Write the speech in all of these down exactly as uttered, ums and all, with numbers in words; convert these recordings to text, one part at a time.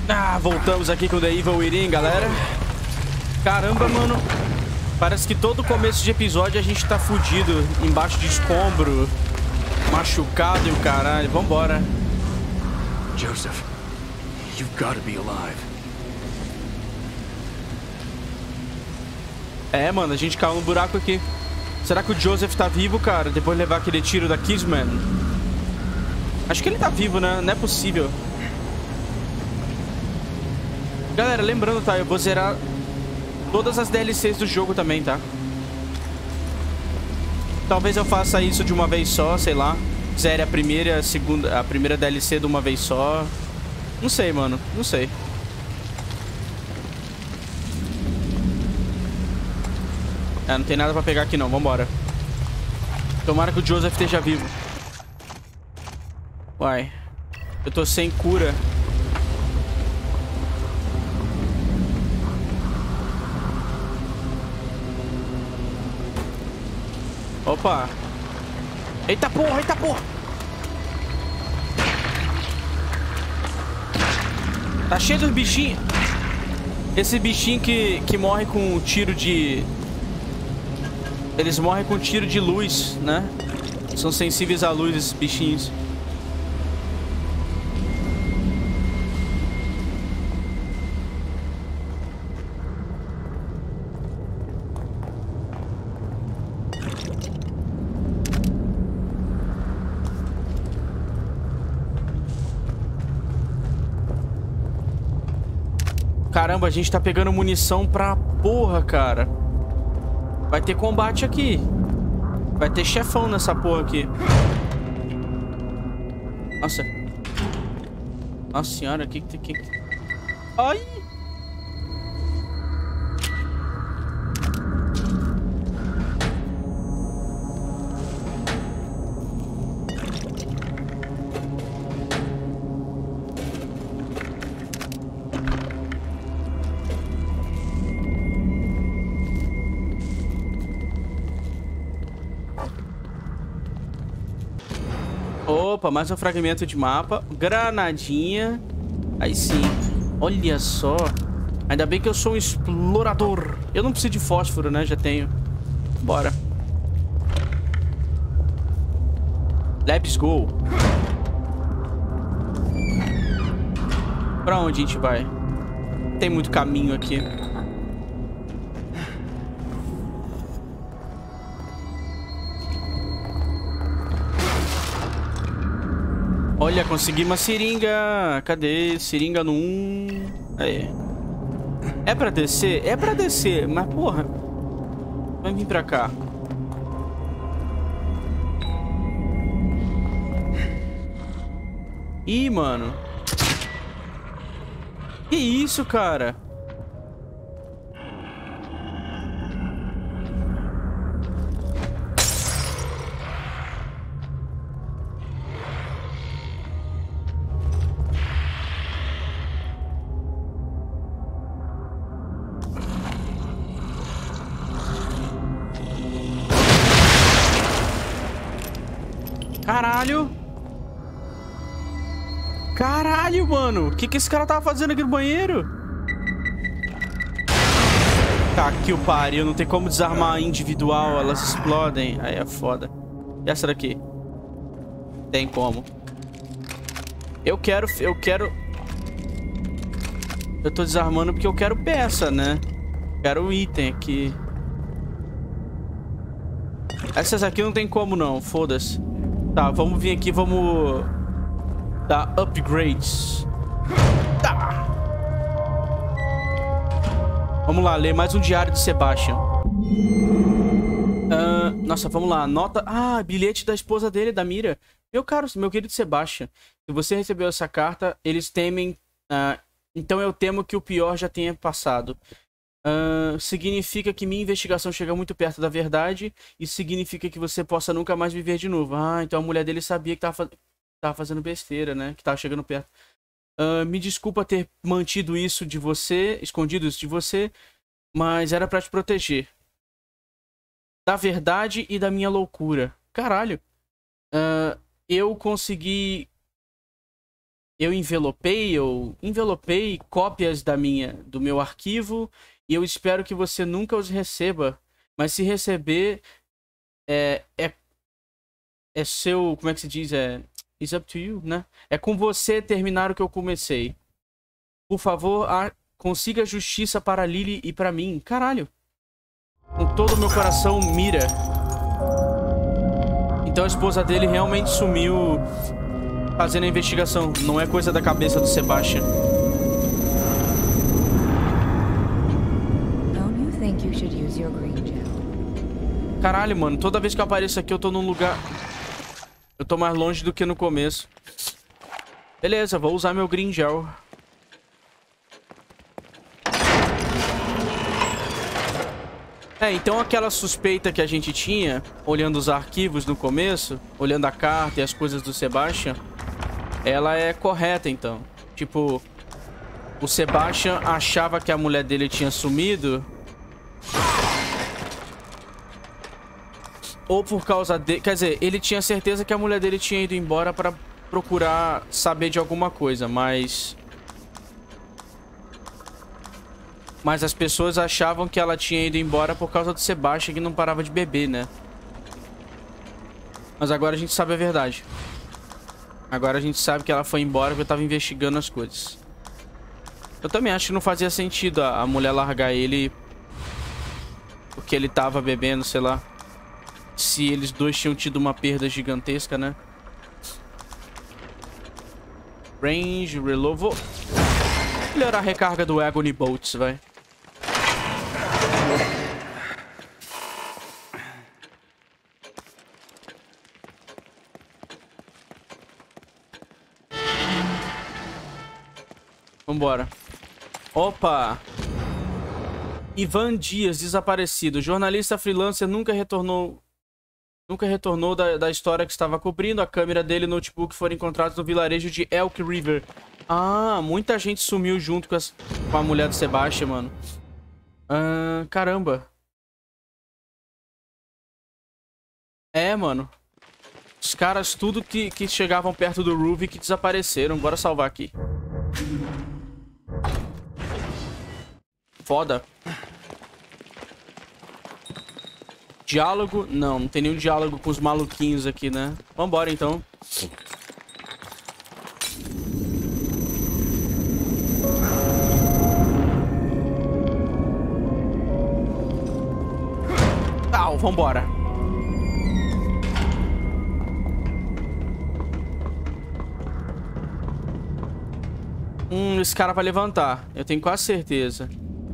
Ah, voltamos aqui com o The Evil Within, galera. Caramba, mano. Parece que todo começo de episódio a gente tá fudido, embaixo de escombro, machucado e o caralho. Vambora. Joseph, you've got to be alive. É, mano, a gente caiu no buraco aqui. Será que o Joseph tá vivo, cara? Depois de levar aquele tiro da Kissman? Acho que ele tá vivo, né? Não é possível. Galera, lembrando, tá? Eu vou zerar todas as D L Cs do jogo também, tá? Talvez eu faça isso de uma vez só, sei lá. Zere a primeira, a segunda, a primeira D L C de uma vez só. Não sei, mano. Não sei. É, não tem nada pra pegar aqui não. Vambora. Tomara que o Joseph esteja vivo. Uai. Eu tô sem cura. Opa. Eita porra, eita porra. Tá cheio dos bichinhos. Esse bichinho que, que morre com tiro de... Eles morrem com tiro de luz, né? São sensíveis à luz, esses bichinhos. Caramba, a gente tá pegando munição pra porra, cara. Vai ter combate aqui. Vai ter chefão nessa porra aqui. Nossa. Nossa senhora, o que que tem... Ai! Opa, mais um fragmento de mapa. Granadinha. Aí sim. Olha só. Ainda bem que eu sou um explorador. Eu não preciso de fósforo, né? Já tenho. Bora. Let's go. Pra onde a gente vai? Tem muito caminho aqui. Olha, consegui uma seringa. Cadê? Seringa no um. Aí. É pra descer? É pra descer, mas porra. Vai vir pra cá. Ih, mano. Que isso, cara? Caralho. Caralho, mano. O que que esse cara tava fazendo aqui no banheiro? Tá, que o pariu. Não tem como desarmar individual. Elas explodem. Aí é foda. E essa daqui? Tem como. Eu quero... Eu quero... Eu tô desarmando porque eu quero peça, né? Quero o item aqui. Essas aqui não tem como não. Foda-se. Tá, vamos vir aqui, vamos dar upgrades. Tá. Vamos lá, ler mais um diário de Sebastian. Uh, nossa, vamos lá. Nota... Ah, bilhete da esposa dele, da Mira. Meu caro, meu querido Sebastian, se você recebeu essa carta, eles temem... Uh, então eu temo que o pior já tenha passado. Uh, significa que minha investigação chega muito perto da verdade. E significa que você possa nunca mais viver de novo. Ah, então a mulher dele sabia que tava, faz... tava fazendo besteira, né? Que tava chegando perto. Uh, me desculpa ter mantido isso de você, escondido isso de você, mas era pra te proteger. Da verdade e da minha loucura. Caralho. Uh, eu consegui... eu envelopei, eu envelopei cópias da minha, do meu arquivo e eu espero que você nunca os receba. Mas se receber, é, é, é seu, como é que se diz? É, it's up to you, né? É com você terminar o que eu comecei. Por favor, a, consiga justiça para Lily e para mim. Caralho. Com todo o meu coração, Mira. Então a esposa dele realmente sumiu fazendo a investigação. Não é coisa da cabeça do Sebastian. Don't you think you should use your green gel? Caralho, mano. Toda vez que eu apareço aqui, eu tô num lugar... Eu tô mais longe do que no começo. Beleza, vou usar meu green gel. É, então aquela suspeita que a gente tinha, olhando os arquivos no começo, olhando a carta e as coisas do Sebastian, ela é correta, então. Tipo, o Sebastian achava que a mulher dele tinha sumido. Ou por causa de... Quer dizer, ele tinha certeza que a mulher dele tinha ido embora pra procurar saber de alguma coisa, mas... Mas as pessoas achavam que ela tinha ido embora por causa do Sebastian, que não parava de beber, né? Mas agora a gente sabe a verdade. Agora a gente sabe que ela foi embora porque eu tava investigando as coisas. Eu também acho que não fazia sentido a, a mulher largar ele porque ele tava bebendo, sei lá. Se eles dois tinham tido uma perda gigantesca, né? Range, reload. Vou melhorar a recarga do Agony Bolts, vai. Vambora. Opa! Ivan Dias, desaparecido. Jornalista freelancer nunca retornou... Nunca retornou da, da história que estava cobrindo. A câmera dele e notebook foram encontrados no vilarejo de Elk River. Ah, muita gente sumiu junto com, as, com a mulher do Sebastian, mano. Ah, caramba. É, mano. Os caras tudo que, que chegavam perto do Ruby que desapareceram. Bora salvar aqui. Foda. Diálogo? Não, não tem nenhum diálogo com os maluquinhos aqui, né? Vambora, então. Tal, vambora. Hum, esse cara vai levantar. Eu tenho quase certeza.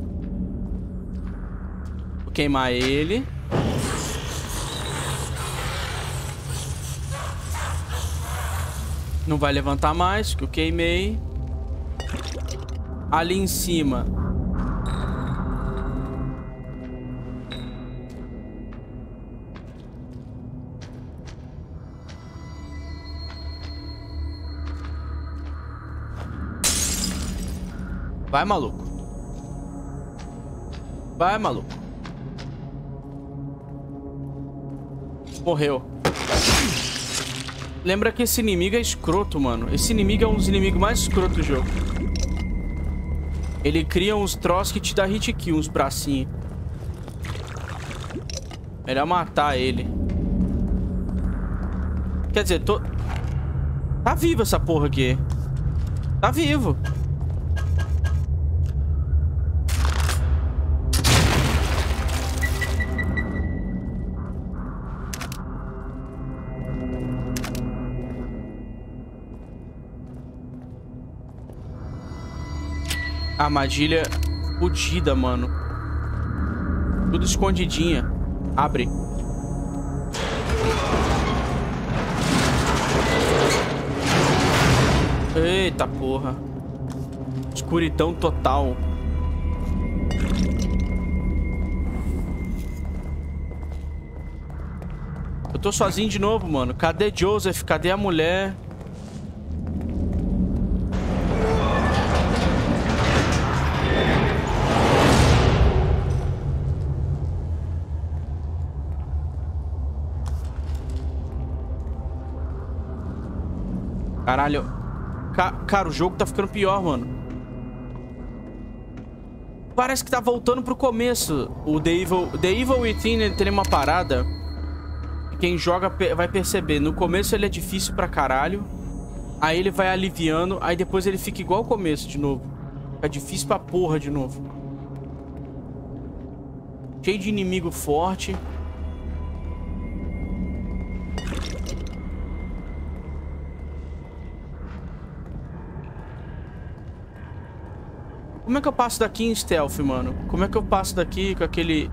Vou queimar ele. Não vai levantar mais, que eu queimei. Ali em cima. Vai, maluco. Vai, maluco. Morreu. Lembra que esse inimigo é escroto, mano. Esse inimigo é um dos inimigos mais escrotos do jogo. Ele cria uns troços que te dá hit kill, uns bracinhos. Melhor matar ele. Quer dizer, tô... Tá vivo essa porra aqui. Tá vivo. Armadilha fodida, mano. Tudo escondidinha. Abre. Eita porra. Escuridão total. Eu tô sozinho de novo, mano. Cadê Joseph? Cadê a mulher? Caralho. Ca cara, o jogo tá ficando pior, mano. Parece que tá voltando pro começo. O The Evil, The Evil Within, ele tem uma parada. Quem joga vai perceber. No começo ele é difícil pra caralho. Aí ele vai aliviando. Aí depois ele fica igual ao começo de novo. Fica difícil pra porra de novo. Cheio de inimigo forte. Como é que eu passo daqui em stealth, mano? Como é que eu passo daqui com aquele...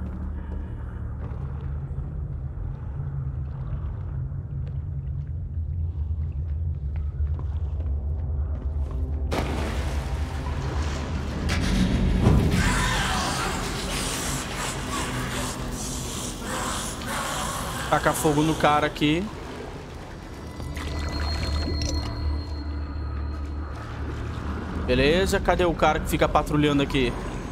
Tacar fogo no cara aqui. Beleza, cadê o cara que fica patrulhando aqui?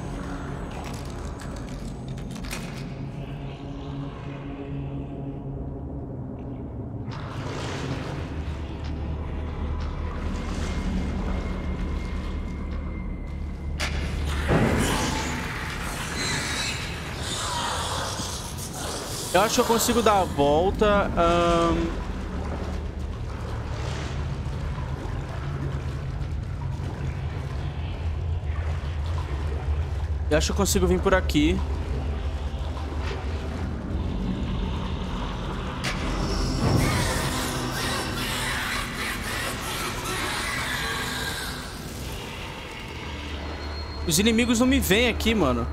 Eu acho que eu consigo dar a volta. Um... Eu acho que eu consigo vir por aqui. Os inimigos não me veem aqui, mano.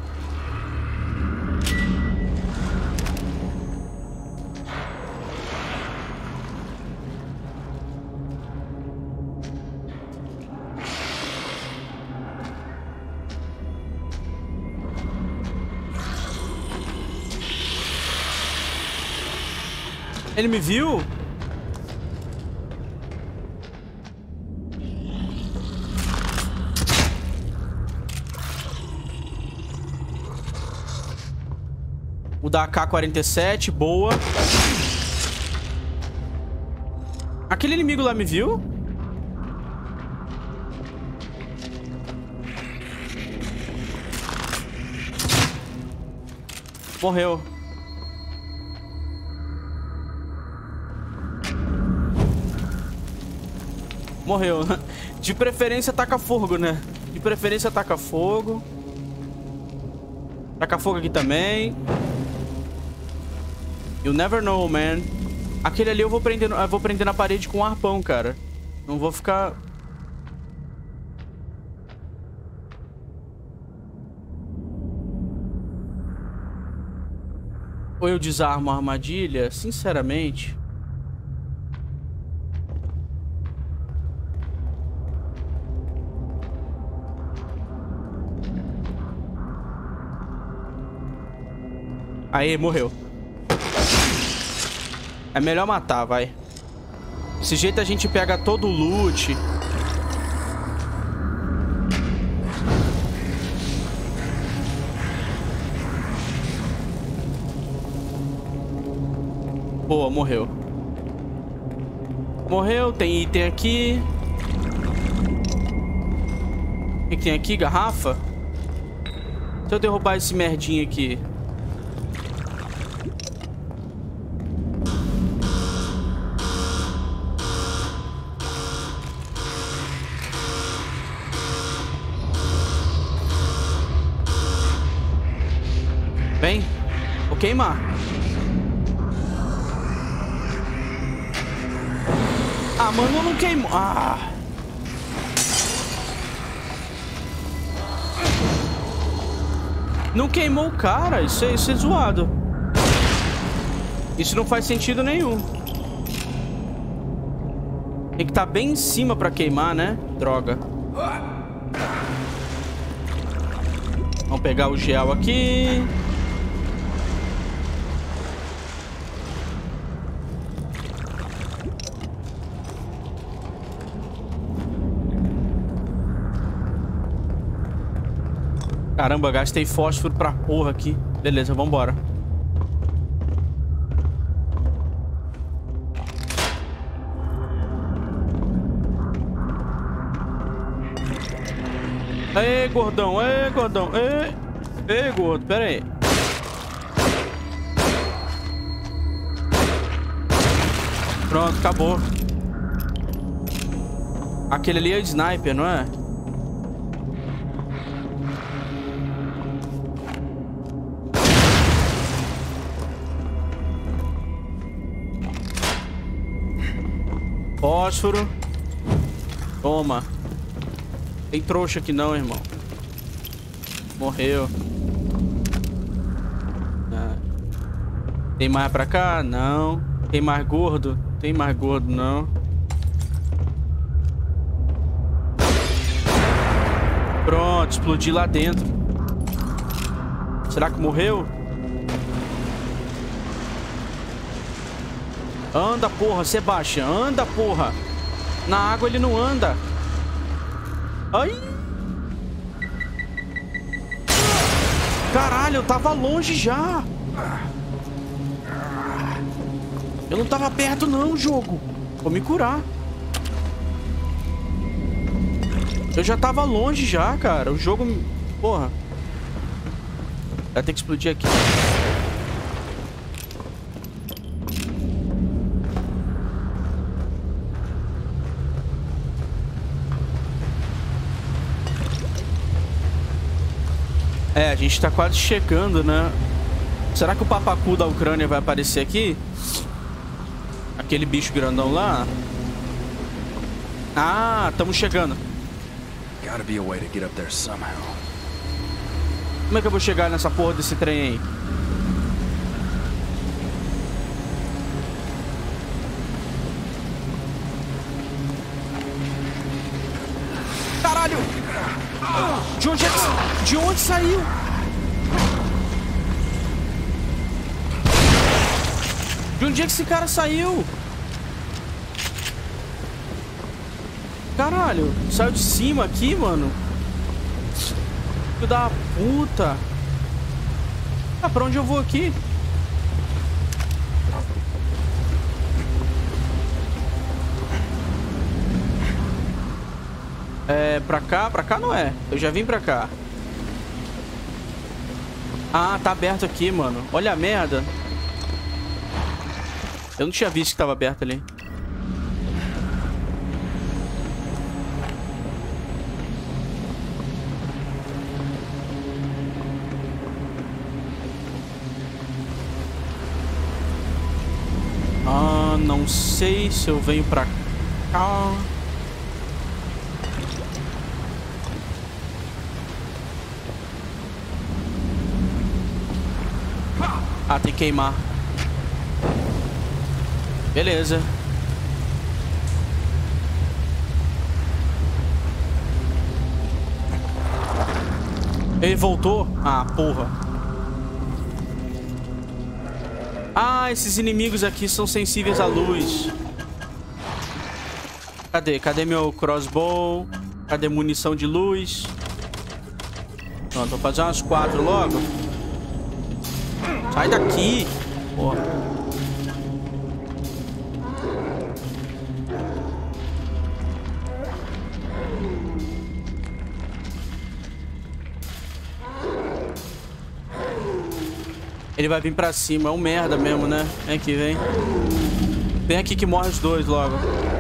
Ele me viu? O da A K quarenta e sete, boa. Aquele inimigo lá me viu? Morreu. Morreu. De preferência, taca fogo, né? De preferência, taca fogo. Taca fogo aqui também. You never know, man. Aquele ali eu vou prender, eu vou prender na parede com um arpão, cara. Não vou ficar... Ou eu desarmo a armadilha? Sinceramente... Aí, morreu. É melhor matar, vai. Desse jeito a gente pega todo o loot. Boa, morreu. Morreu, tem item aqui. O que tem aqui? Garrafa? Se eu derrubar esse merdinho aqui... Vem. Vou queimar. Ah, mano, não queimou. Ah. Não queimou o cara. Isso é, isso é zoado. Isso não faz sentido nenhum. Tem que estar bem em cima pra queimar, né? Droga. Vamos pegar o gel aqui. Caramba, gastei fósforo pra porra aqui. Beleza, vambora. Ei, gordão. Ei, gordão. Ei. Ei, gordo. Pera aí. Pronto, acabou. Aquele ali é o sniper, não é? Fósforo. Toma. Tem trouxa aqui não, irmão. Morreu. Ah. Tem mais pra cá? Não. Tem mais gordo? Tem mais gordo, não. Pronto, explodi lá dentro. Será que morreu? Anda, porra, Sebastian. Anda, porra. Na água ele não anda. Ai. Caralho, eu tava longe já. Eu não tava perto não, jogo. Vou me curar. Eu já tava longe já, cara. O jogo... Porra. Vai ter que explodir aqui. É, a gente tá quase chegando, né? Será que o papacu da Ucrânia vai aparecer aqui? Aquele bicho grandão lá. Ah, estamos chegando. Gotta be a way to get up there somehow. Como é que eu vou chegar nessa porra desse trem aí? Caralho! De onde, é que... De onde saiu? De onde é que esse cara saiu? Caralho, saiu de cima aqui, mano. Filho da puta. Ah, pra onde eu vou aqui? É, pra cá? Pra cá não é. Eu já vim pra cá. Ah, tá aberto aqui, mano. Olha a merda. Eu não tinha visto que tava aberto ali. Ah, não sei se eu venho pra cá. Ah, tem que queimar. Beleza. Ele voltou? Ah, porra. Ah, esses inimigos aqui são sensíveis à luz. Cadê? Cadê meu crossbow? Cadê munição de luz? Pronto, vou fazer umas quatro logo. Sai daqui. Porra. Ele vai vir pra cima. É um merda mesmo, né? Vem aqui, vem. Vem aqui que morre os dois logo.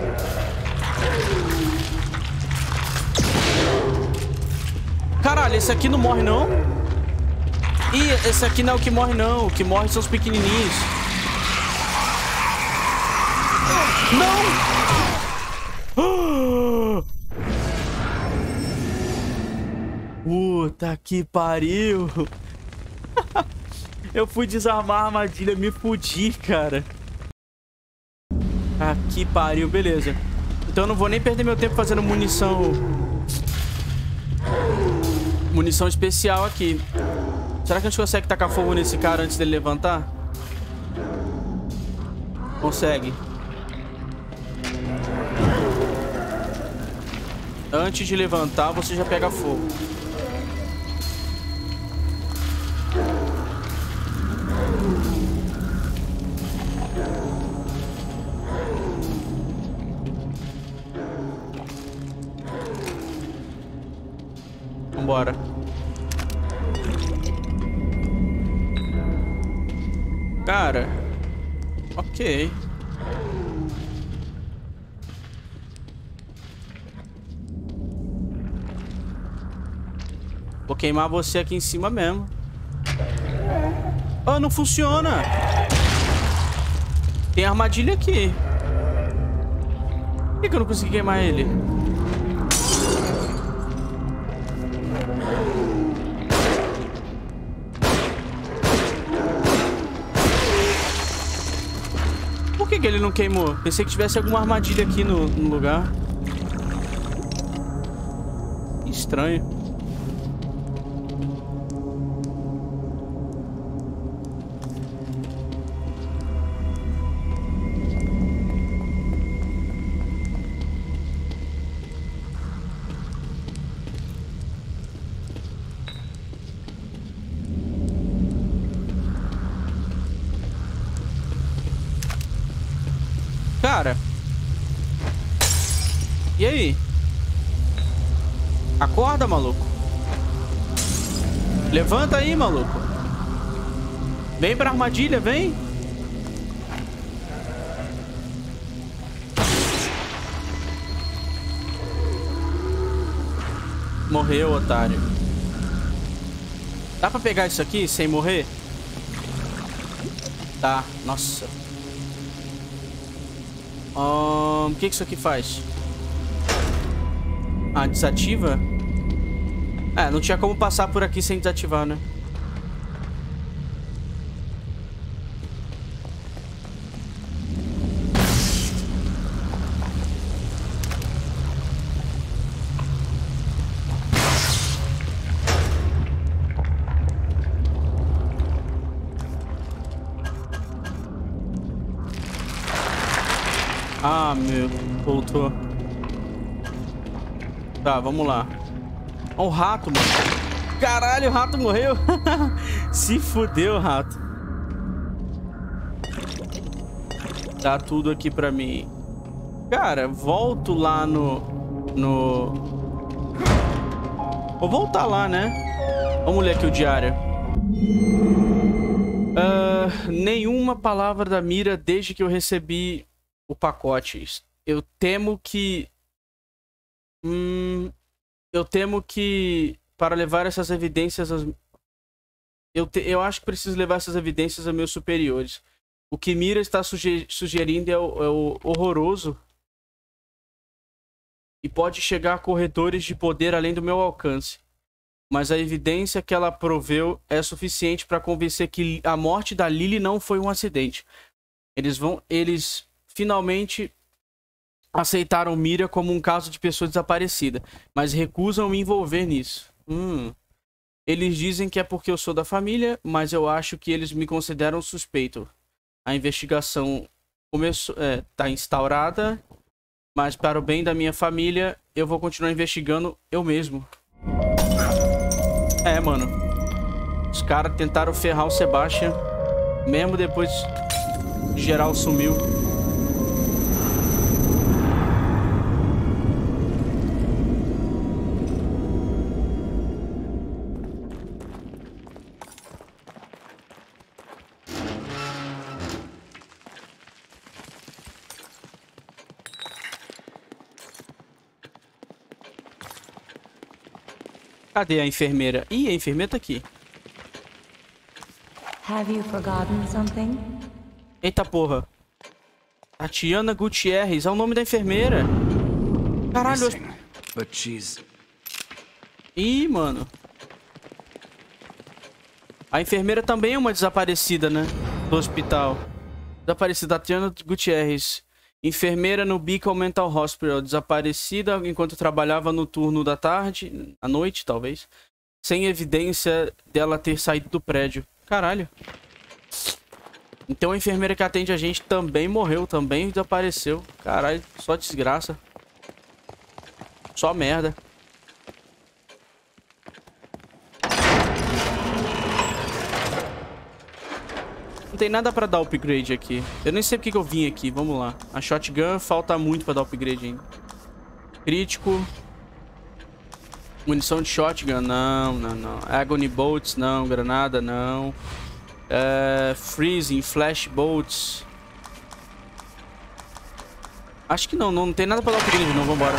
Caralho, esse aqui não morre, não? Ih, esse aqui não é o que morre, não. O que morre são os pequenininhos. Não! Puta que pariu. Eu fui desarmar a armadilha, me fudi, cara. Ah, que pariu, beleza. Então eu não vou nem perder meu tempo fazendo munição... Munição especial aqui. Será que a gente consegue tacar fogo nesse cara antes dele levantar? Consegue. Antes de levantar, você já pega fogo. Vambora. Cara. Ok. Vou queimar você aqui em cima mesmo. Ah, não funciona. Tem armadilha aqui. Por que que eu não consegui queimar ele? Por que que ele não queimou? Pensei que tivesse alguma armadilha aqui no, no lugar. Estranho. Cara. E aí? Acorda, maluco. Levanta aí, maluco. Vem pra armadilha, vem. Morreu, otário. Dá pra pegar isso aqui sem morrer? Tá, nossa. O um, que que isso aqui faz? Ah, desativa? É, não tinha como passar por aqui sem desativar, né? Ah, meu. Voltou. Tá, vamos lá. Ó, o rato, mano. Caralho, o rato morreu. Se fudeu, rato. Dá tudo aqui pra mim. Cara, volto lá no... No... Vou voltar lá, né? Vamos ler aqui o diário. Uh, nenhuma palavra da Mira desde que eu recebi... o pacote. Eu temo que... Hum, eu temo que... Para levar essas evidências... Às, eu, te, eu acho que preciso levar essas evidências a meus superiores. O que Mira está suge, sugerindo é o, é o horroroso. E pode chegar a corredores de poder além do meu alcance. Mas a evidência que ela proveu é suficiente para convencer que a morte da Lily não foi um acidente. Eles vão... Eles... Finalmente aceitaram Mira como um caso de pessoa desaparecida, mas recusam me envolver nisso. Hum. Eles dizem que é porque eu sou da família, mas eu acho que eles me consideram suspeito. A investigação começou, é, tá instaurada, mas para o bem da minha família, eu vou continuar investigando eu mesmo. É, mano. Os caras tentaram ferrar o Sebastian, mesmo depois de geral sumiu. Cadê a enfermeira? Ih, a enfermeira tá aqui. Have you forgotten something? Eita porra. Tatiana Gutierrez, é o nome da enfermeira. Caralho. But she's... Ih, mano. A enfermeira também é uma desaparecida, né? Do hospital. Desaparecida, Tatiana Gutierrez. Enfermeira no Beacon Mental Hospital. Desaparecida enquanto trabalhava no turno da tarde. À noite, talvez. Sem evidência dela ter saído do prédio. Caralho. Então a enfermeira que atende a gente também morreu. Também desapareceu. Caralho, só desgraça. Só merda. Não tem nada pra dar upgrade aqui. Eu nem sei porque que eu vim aqui. Vamos lá. A shotgun falta muito pra dar upgrade ainda. Crítico. Munição de shotgun, não, não, não. Agony bolts, não. Granada, não. É, freezing, flash bolts. Acho que não, não tem nada pra dar upgrade, não. Vambora.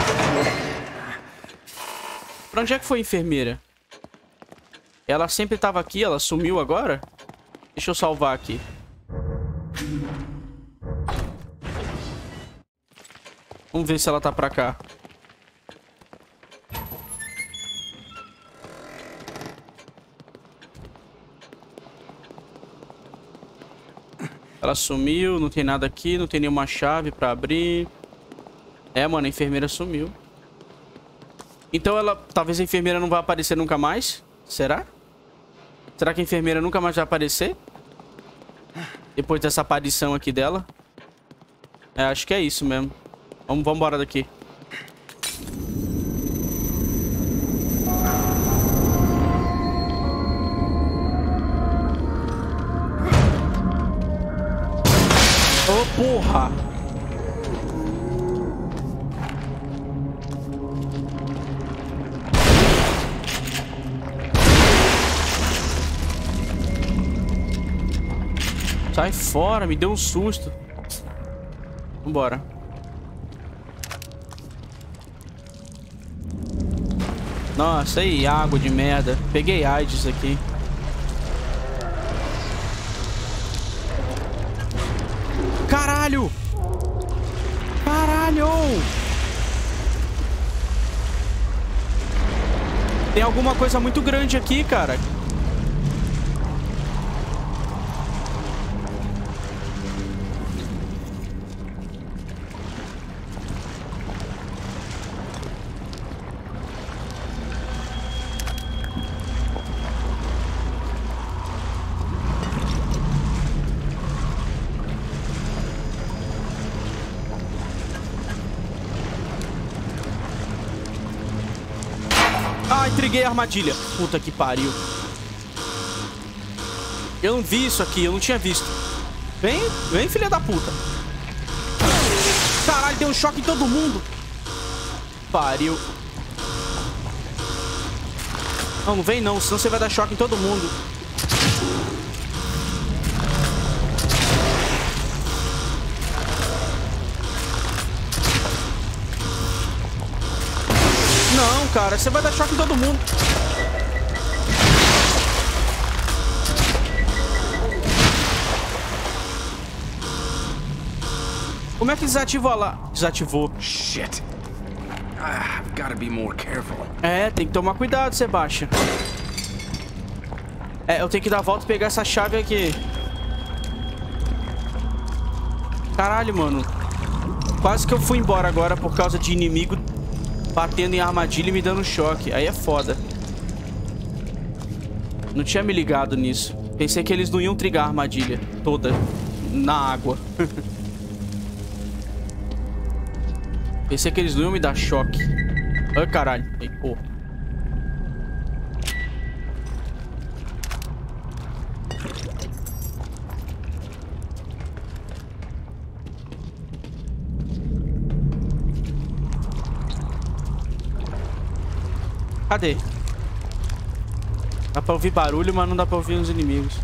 Pra onde é que foi a enfermeira? Ela sempre tava aqui, ela sumiu agora? Deixa eu salvar aqui. Vamos ver se ela tá pra cá. Ela sumiu, não tem nada aqui, não tem nenhuma chave pra abrir. É, mano, a enfermeira sumiu. Então ela... Talvez a enfermeira não vá aparecer nunca mais? Será? Será que a enfermeira nunca mais vai aparecer? Depois dessa aparição aqui dela? É, acho que é isso mesmo. Vamos, vamos embora daqui. Ô, porra! Sai fora, me deu um susto. Vambora. Nossa, aí, água de merda. Peguei AIDS aqui. Caralho! Caralho! Tem alguma coisa muito grande aqui, cara. Ah, intriguei a armadilha. Puta que pariu. Eu não vi isso aqui, eu não tinha visto. Vem, vem, filha da puta. Caralho, deu um choque em todo mundo. Pariu. Não, não vem não, senão você vai dar choque em todo mundo. Não, cara, você vai dar choque em todo mundo. Como é que desativou lá? Desativou. Shit. I've gotta be more careful. É, tem que tomar cuidado, Sebastian. É, eu tenho que dar a volta e pegar essa chave aqui. Caralho, mano. Quase que eu fui embora agora por causa de inimigo batendo em armadilha e me dando choque. Aí é foda. Não tinha me ligado nisso. Pensei que eles não iam trigar a armadilha toda na água. Pensei que eles não iam me dar choque. Ai, caralho. Ai, porra. Cadê? Dá pra ouvir barulho, mas não dá pra ouvir os inimigos.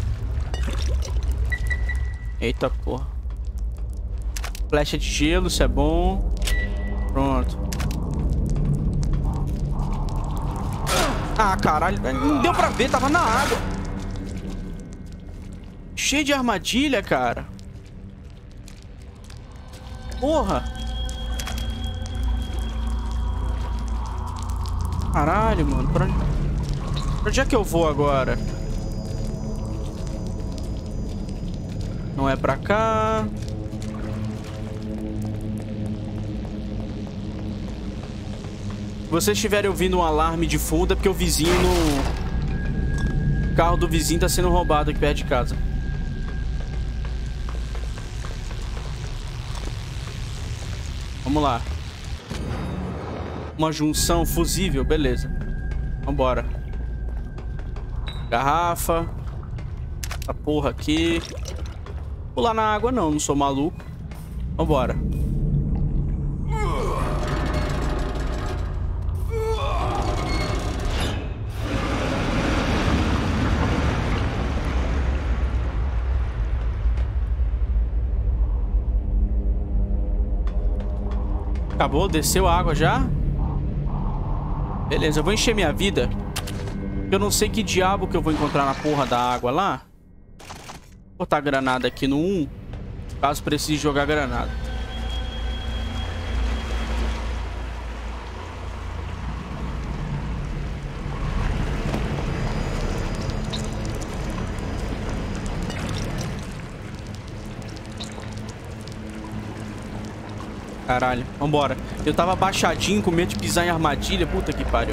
Eita porra. Flecha de gelo, isso é bom. Pronto. Ah, caralho. Não deu pra ver, tava na água. Cheio de armadilha, cara. Porra. Caralho, mano. Pra onde... pra onde é que eu vou agora? Não é pra cá. Se vocês estiverem ouvindo um alarme de fundo, é porque o vizinho no... O carro do vizinho tá sendo roubado aqui perto de casa. Vamos lá. Uma junção fusível, beleza. Vambora. Garrafa. Essa porra aqui. Pular na água não, não sou maluco. Vambora. Acabou? Desceu a água já? Beleza, eu vou encher minha vida. Eu não sei que diabo que eu vou encontrar na porra da água lá. Vou botar a granada aqui no um. Caso precise jogar granada. Caralho, vambora. Eu tava baixadinho com medo de pisar em armadilha. Puta que pariu.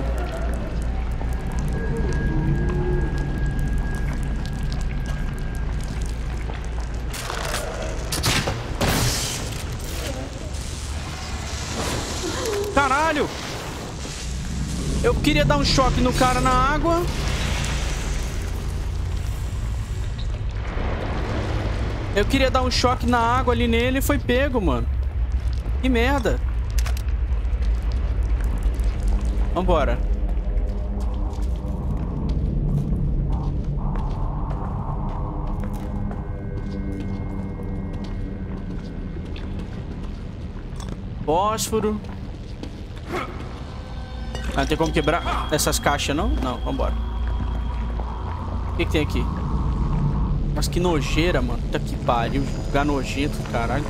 Caralho! Eu queria dar um choque no cara na água. Eu queria dar um choque na água ali nele e foi pego, mano. Que merda. Vambora. Fósforo. Ah, não tem como quebrar essas caixas, não? Não, vambora. O que que tem aqui? Mas que nojeira, mano. Puta que pariu. Lugar nojento, caralho.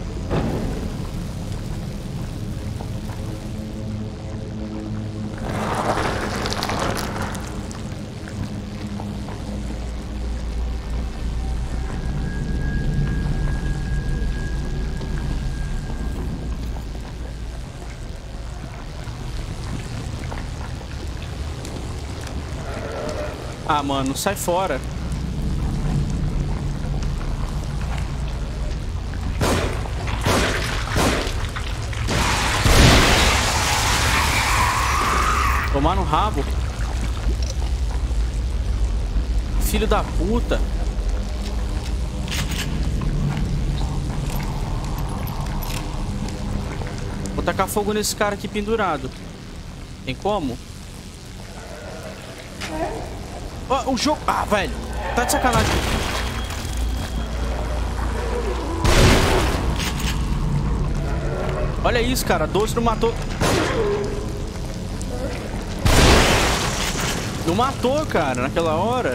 Ah, mano, sai fora. Tomar no rabo. Filho da puta. Vou tacar fogo nesse cara aqui pendurado. Tem como? Oh, o jogo... Ah, velho. Tá de sacanagem. Olha isso, cara. doze não matou. Não matou, cara, naquela hora.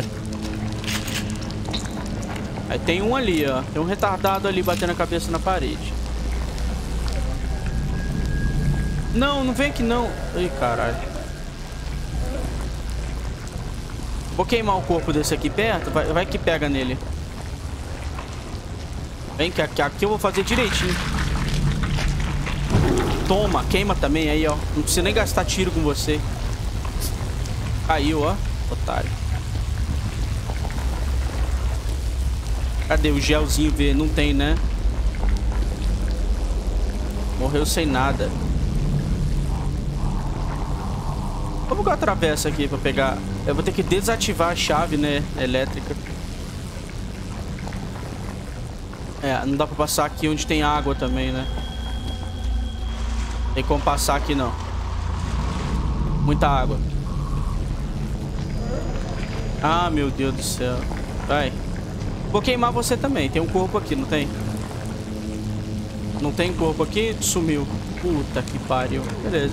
Aí tem um ali, ó. Tem um retardado ali batendo a cabeça na parede. Não, não vem aqui não. Ih, caralho. Vou queimar o corpo desse aqui perto. Vai, vai que pega nele. Vem que aqui, aqui eu vou fazer direitinho. Toma, queima também aí, ó. Não precisa nem gastar tiro com você. Caiu, ó. Otário. Cadê o gelzinho V? Não tem, né? Morreu sem nada. Como que eu atravesso aqui pra pegar... Eu vou ter que desativar a chave, né? Elétrica. É, não dá pra passar aqui onde tem água também, né? Tem como passar aqui, não. Muita água. Ah, meu Deus do céu. Vai. Vou queimar você também. Tem um corpo aqui, não tem? Não tem corpo aqui? Sumiu. Puta que pariu. Beleza.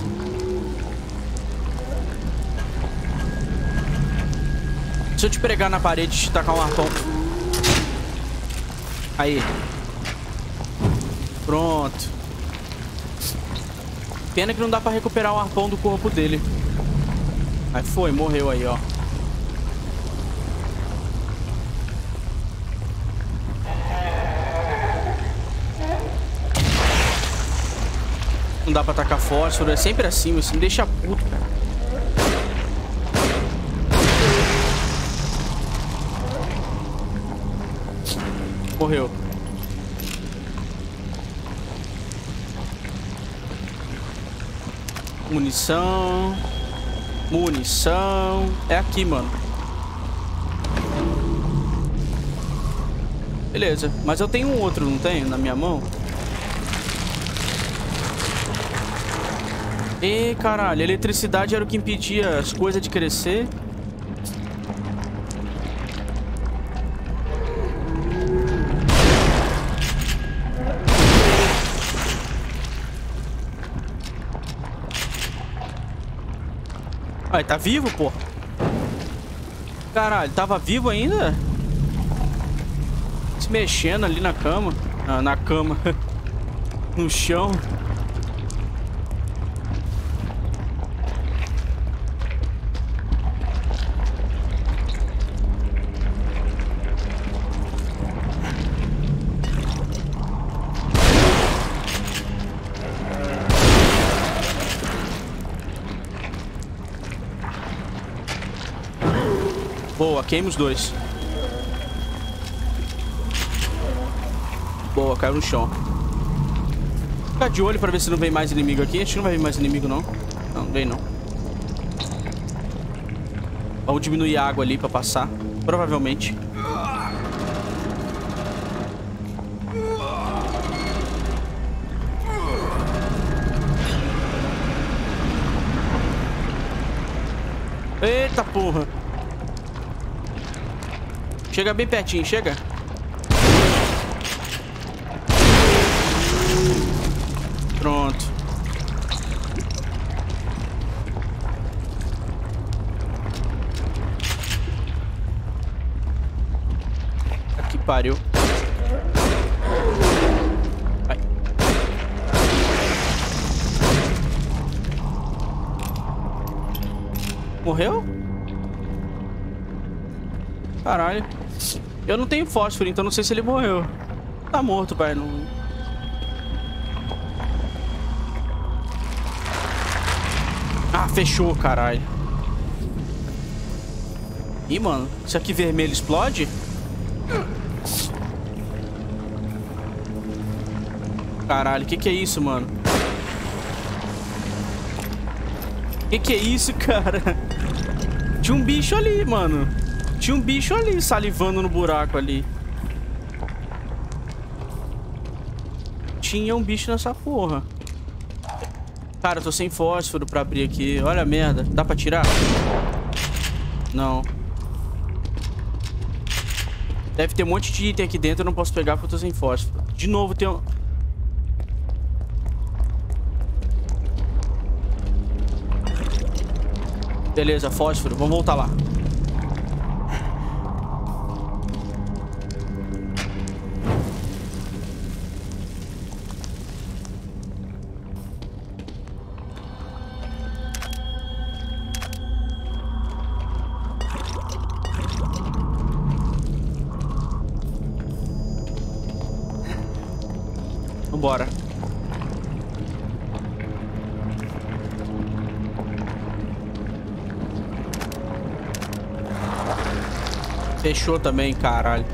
Se eu te pregar na parede e te tacar um arpão. Aí. Pronto. Pena que não dá pra recuperar o arpão do corpo dele. Aí foi, morreu aí, ó. Não dá pra tacar fósforo, é sempre assim, isso me deixa puto, cara. Morreu. Munição. Munição. É aqui, mano. Beleza. Mas eu tenho um outro, não tenho? Na minha mão. Ê, caralho. A eletricidade era o que impedia as coisas de crescer. Ai, tá vivo, pô? Caralho, tava vivo ainda? Se mexendo ali na cama. Ah, na cama. No chão. Boa, queima os dois. Boa, caiu no chão. Ficar de olho pra ver se não vem mais inimigo aqui. Acho que não vai vir mais inimigo, não. Não, não vem, não. Vamos diminuir a água ali pra passar. Provavelmente. Eita porra. Chega bem pertinho, chega. Pronto. Aqui pariu. Vai. Morreu? Caralho. Eu não tenho fósforo, então não sei se ele morreu. Tá morto, pai. Não... Ah, fechou, caralho. Ih, mano. Isso aqui vermelho explode? Caralho, que que é isso, mano? Que que é isso, cara? Tinha um bicho ali, mano. Tinha um bicho ali, salivando no buraco ali. Tinha um bicho nessa porra. Cara, eu tô sem fósforo pra abrir aqui. Olha a merda. Dá pra tirar? Não. Deve ter um monte de item aqui dentro. Eu não posso pegar porque eu tô sem fósforo. De novo tem um... Beleza, fósforo. Vamos voltar lá. Vambora. Fechou também, caralho.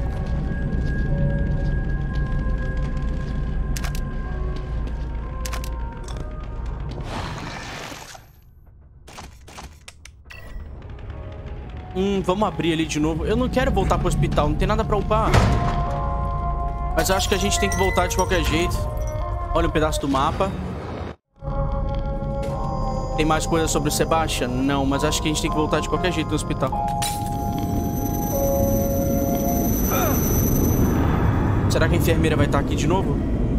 Hum, vamos abrir ali de novo. Eu não quero voltar pro hospital, não tem nada pra upar. Mas eu acho que a gente tem que voltar de qualquer jeito. Olha um pedaço do mapa. Tem mais coisa sobre o Sebastian? Não, mas acho que a gente tem que voltar de qualquer jeito no hospital. Será que a enfermeira vai estar aqui de novo?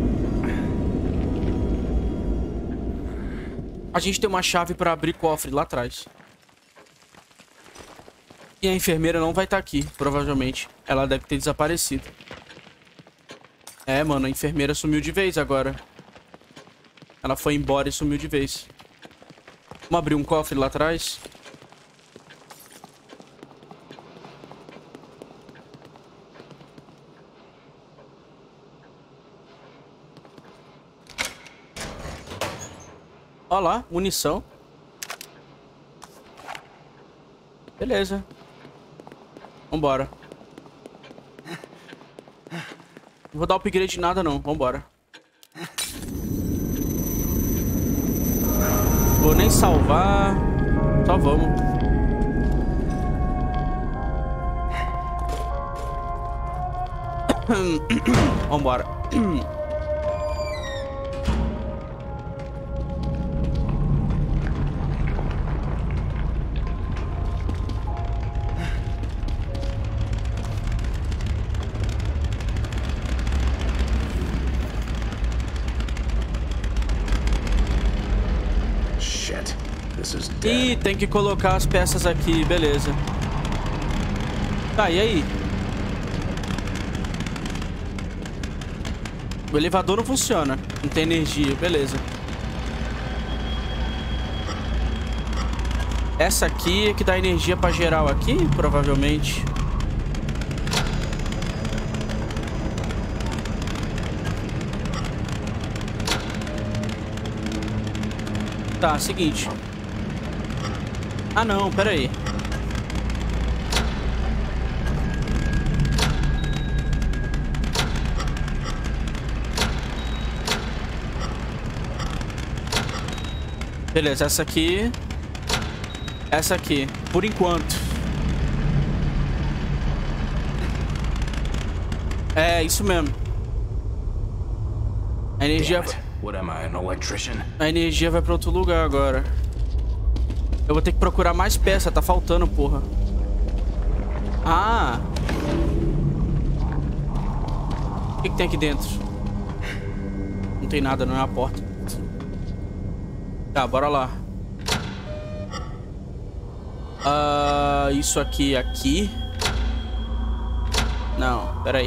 A gente tem uma chave pra abrir cofre lá atrás. E a enfermeira não vai estar aqui, provavelmente. Ela deve ter desaparecido. É, mano, a enfermeira sumiu de vez agora. Ela foi embora e sumiu de vez. Vamos abrir um cofre lá atrás. Olha lá, munição. Beleza. Vambora. Não vou dar upgrade de nada, não. Vambora. Vou nem salvar. Só vamos. Vambora. This is Ih, tem que colocar as peças aqui, beleza. Tá, e aí? O elevador não funciona. Não tem energia, beleza. Essa aqui é que dá energia pra geral aqui, provavelmente. Tá, seguinte. Ah, não, pera aí. Beleza, essa aqui. Essa aqui, por enquanto. É, isso mesmo. A energia... What am I, an electrician? A energia vai pra outro lugar agora. Eu vou ter que procurar mais peça, tá faltando, porra. Ah! O que, que tem aqui dentro? Não tem nada, não é a porta. Tá, bora lá. Ah, isso aqui, aqui. Não, pera aí.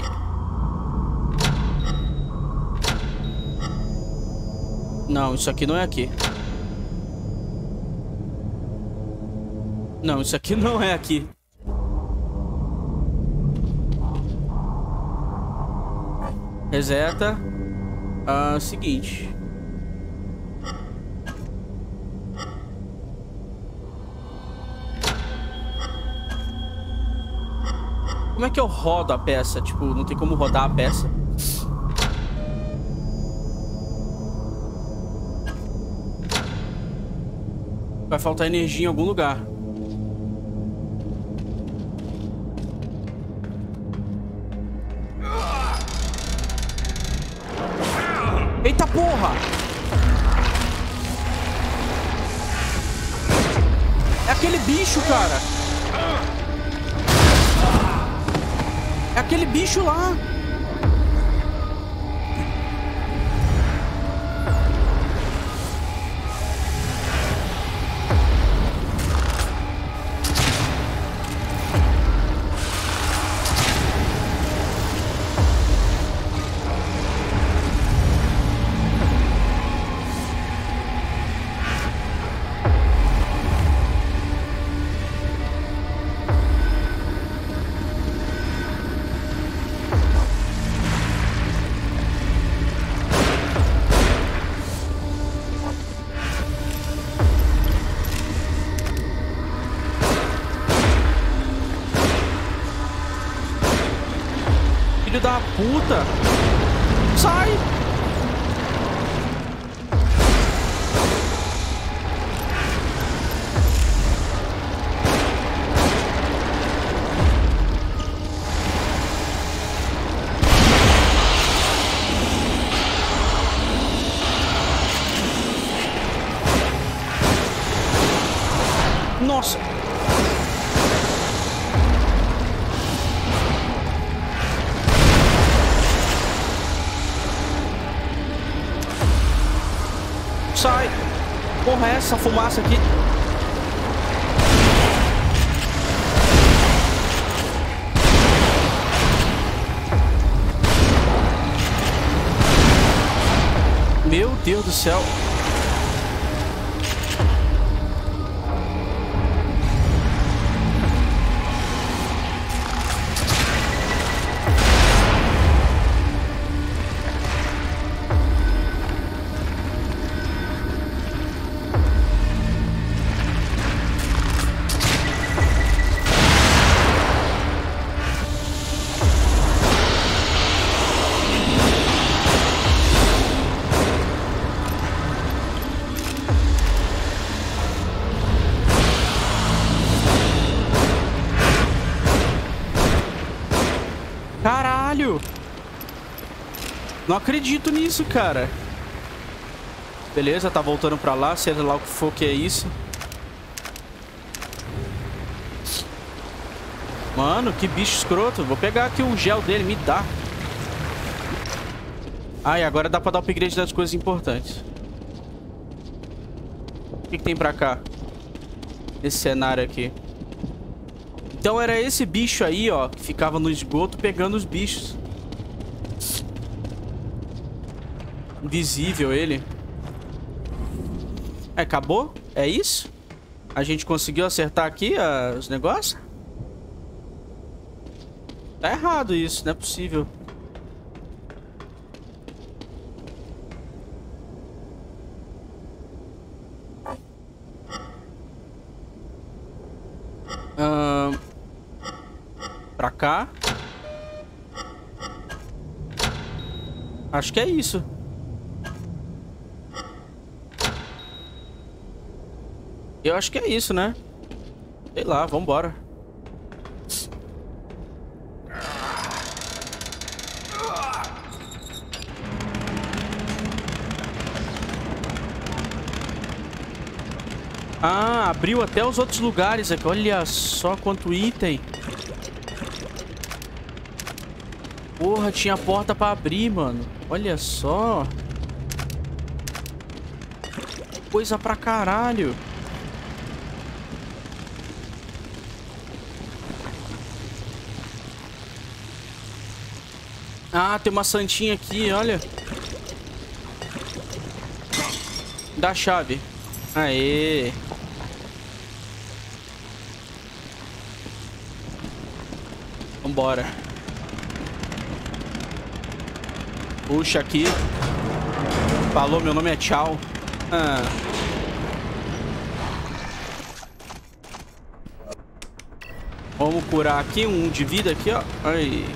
Não, isso aqui não é aqui. Não, isso aqui não é aqui. Reseta. Ah, seguinte. Como é que eu rodo a peça? Tipo, não tem como rodar a peça. Vai faltar energia em algum lugar. Eita porra! É aquele bicho, cara! É aquele bicho lá! Filho da puta! Sai! Nossa! Sai! Porra, é essa fumaça aqui? Meu Deus do céu! Caralho! Não acredito nisso, cara. Beleza, tá voltando pra lá, seja lá o que for que é isso. Mano, que bicho escroto. Vou pegar aqui o gel dele, me dá. Ah, e agora dá pra dar upgrade das coisas importantes. O que, que tem pra cá? Esse cenário aqui. Então era esse bicho aí, ó, que ficava no esgoto pegando os bichos. Invisível ele. É, acabou? É isso? A gente conseguiu acertar aqui uh, os negócios? Tá errado isso, não é possível. Uh, pra cá. Acho que é isso. Eu acho que é isso, né? Sei lá, vambora. Ah, abriu até os outros lugares aqui. Olha só quanto item. Porra, tinha porta pra abrir, mano. Olha só. Coisa pra caralho. Ah, tem uma santinha aqui, olha. Dá a chave. Aê. Vambora. Puxa aqui. Falou, meu nome é Tchau. Ah. Vamos curar aqui um de vida aqui, ó. Aí.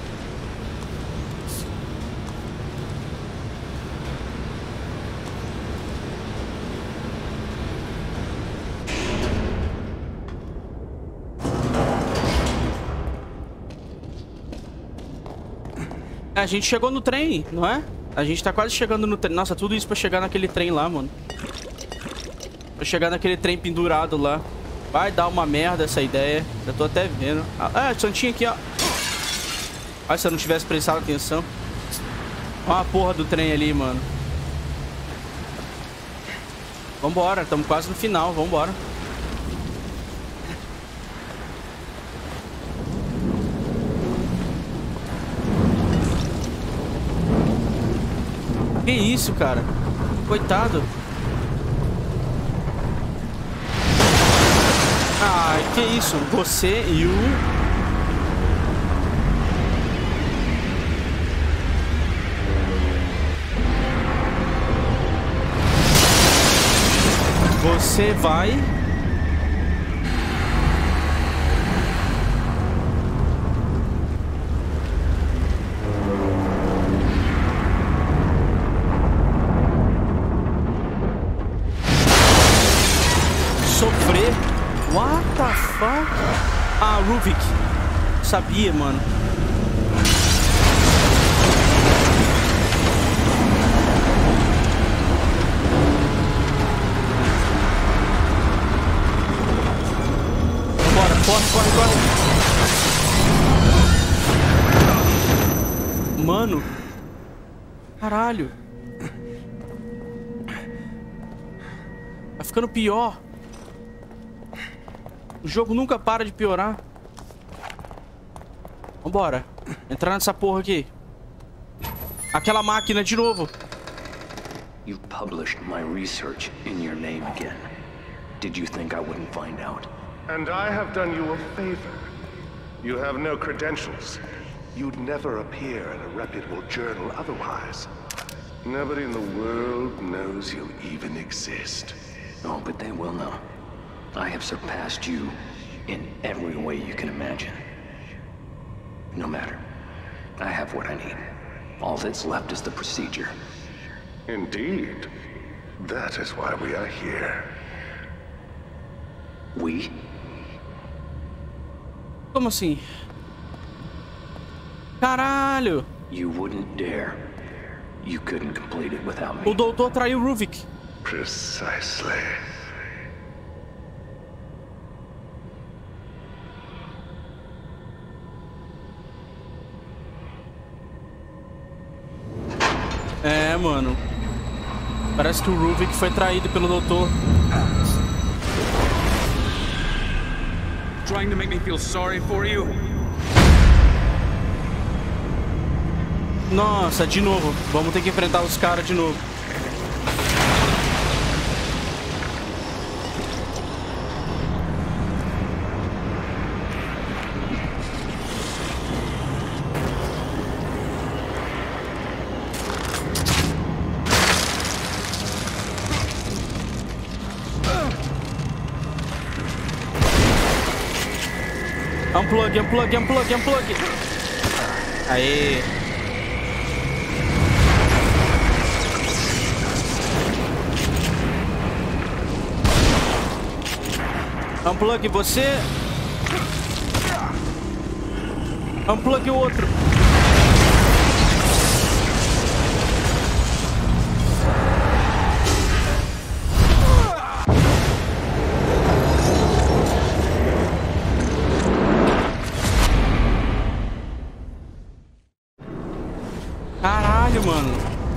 A gente chegou no trem, não é? A gente tá quase chegando no trem. Nossa, tudo isso pra chegar naquele trem lá, mano. Pra chegar naquele trem pendurado lá. Vai dar uma merda essa ideia. Já tô até vendo. Ah, santinho aqui, ó. Ah, se eu não tivesse prestado atenção. Olha a porra do trem ali, mano. Vambora, estamos quase no final, vambora. Que isso, cara? Coitado. Ai, que isso? Você e o... Você vai... sofrer. What the fuck? Ah, Ruvik. Sabia, mano. Bora, corre, corre, corre. Mano. Caralho. Tá ficando pior. O jogo nunca para de piorar. Vambora. Entrar nessa porra aqui. Aquela máquina de novo. You published my research in your name again. Did you think I wouldn't find out? And I have done you a favor. You have no credentials. You'd never appear in a reputable journal otherwise. Nobody in the world knows you even exist. Oh, but they will know. I have surpassed you in every way you can imagine. No matter. I have what I need. All that's left is the procedure. Indeed. That is why we are here. We? Como assim? Caralho! You wouldn't dare. You couldn't complete it without me. O doutor traiu Ruvik. Precisely. É, mano. Parece que o Ruvik foi traído pelo doutor. Trying to make me feel sorry for you? Nossa, de novo. Vamos ter que enfrentar os caras de novo. Unplug, unplug, unplug, unplug. Aê. Unplug você. Unplug o outro. Caralho, mano.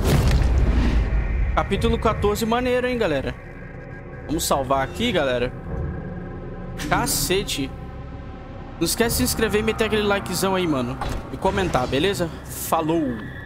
Capítulo quatorze, maneiro, hein, galera. Vamos salvar aqui, galera. Cacete. Não esquece de se inscrever e meter aquele likezão aí, mano. E comentar, beleza? Falou!